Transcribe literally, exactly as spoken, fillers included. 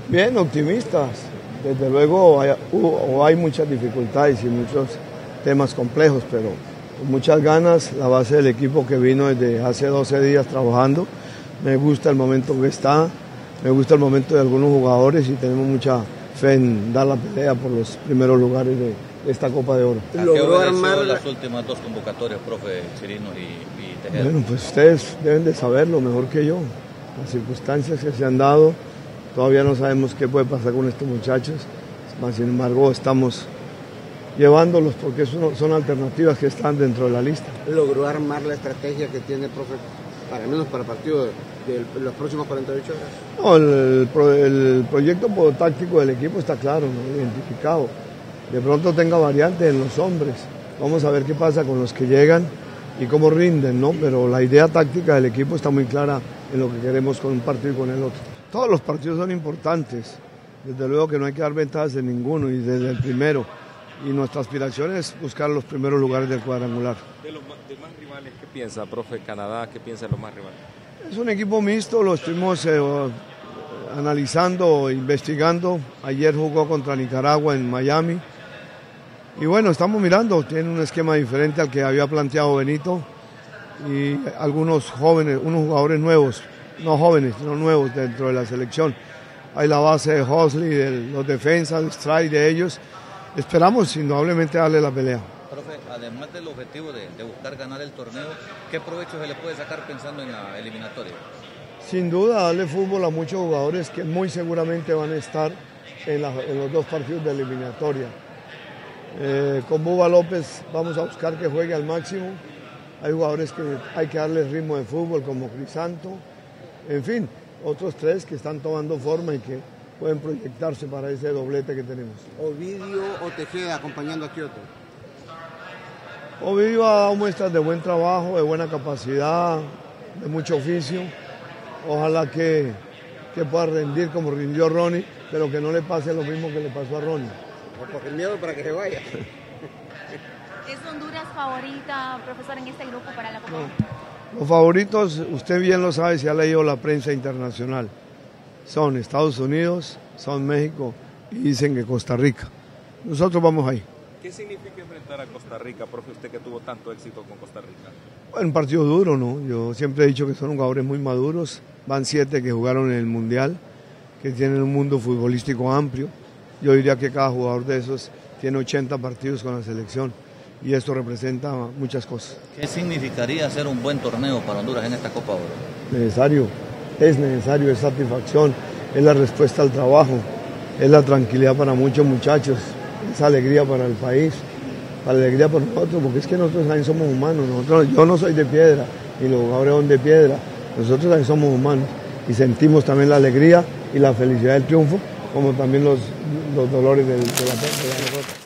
Bien, optimistas. Desde luego hay, hubo, hay muchas dificultades y muchos temas complejos, pero con muchas ganas. La base del equipo que vino desde hace doce días trabajando. Me gusta el momento que está, me gusta el momento de algunos jugadores y tenemos mucha fe en dar la pelea por los primeros lugares de, de esta Copa de Oro. ¿A qué obedeció las últimas dos convocatorias, profe Chirinos y, y Tejeda? Bueno, pues ustedes deben de saberlo mejor que yo. Las circunstancias que se han dado, todavía no sabemos qué puede pasar con estos muchachos, sin embargo estamos llevándolos porque son, son alternativas que están dentro de la lista. ¿Logró armar la estrategia que tiene, profe, para menos para el partido de, de los próximos cuarenta y ocho horas? No, el, el, el proyecto táctico del equipo está claro, ¿no? Identificado. De pronto tenga variantes en los hombres. Vamos a ver qué pasa con los que llegan y cómo rinden, ¿no? Pero la idea táctica del equipo está muy clara en lo que queremos con un partido y con el otro. Todos los partidos son importantes. Desde luego que no hay que dar ventajas de ninguno y desde el primero. Y nuestra aspiración es buscar los primeros lugares del cuadrangular. De los demás rivales, ¿qué piensa, profe? Canadá, ¿qué piensa de los más rivales? Es un equipo mixto, lo estuvimos eh, analizando, investigando. Ayer jugó contra Nicaragua en Miami. Y bueno, estamos mirando, tiene un esquema diferente al que había planteado Benito. Y algunos jóvenes, unos jugadores nuevos, no jóvenes, sino nuevos dentro de la selección. Hay la base de Hosley, de los defensas, de Strike de ellos. Esperamos indudablemente darle la pelea. Profe, además del objetivo de, de buscar ganar el torneo, ¿qué provecho se le puede sacar pensando en la eliminatoria? Sin duda, darle fútbol a muchos jugadores que muy seguramente van a estar en, la, en los dos partidos de eliminatoria. Eh, con Buba López vamos a buscar que juegue al máximo. Hay jugadores que hay que darles ritmo de fútbol, como Crisanto. En fin, otros tres que están tomando forma y que pueden proyectarse para ese doblete que tenemos. ¿Ovidio o Tejeda acompañando a Kioto? Ovidio ha dado muestras de buen trabajo, de buena capacidad, de mucho oficio. Ojalá que, que pueda rendir como rindió Ronnie, pero que no le pase lo mismo que le pasó a Ronnie. Porque el miedo para que se vaya. ¿Es Honduras favorita, profesor, en este grupo para la Copa? No. Los favoritos, usted bien lo sabe si ha leído la prensa internacional. Son Estados Unidos, son México y dicen que Costa Rica. Nosotros vamos ahí. ¿Qué significa enfrentar a Costa Rica, profe, usted que tuvo tanto éxito con Costa Rica? Bueno, un partido duro, ¿no? Yo siempre he dicho que son jugadores muy maduros. Van siete que jugaron en el Mundial, que tienen un mundo futbolístico amplio. Yo diría que cada jugador de esos tiene ochenta partidos con la selección y esto representa muchas cosas. ¿Qué significaría hacer un buen torneo para Honduras en esta Copa Oro? Necesario. Es necesario, es satisfacción, es la respuesta al trabajo, es la tranquilidad para muchos muchachos, es alegría para el país, alegría por nosotros, porque es que nosotros también somos humanos. Nosotros, yo no soy de piedra, y los jugadores son de piedra, nosotros también somos humanos y sentimos también la alegría y la felicidad del triunfo, como también los, los dolores de, de la derrota.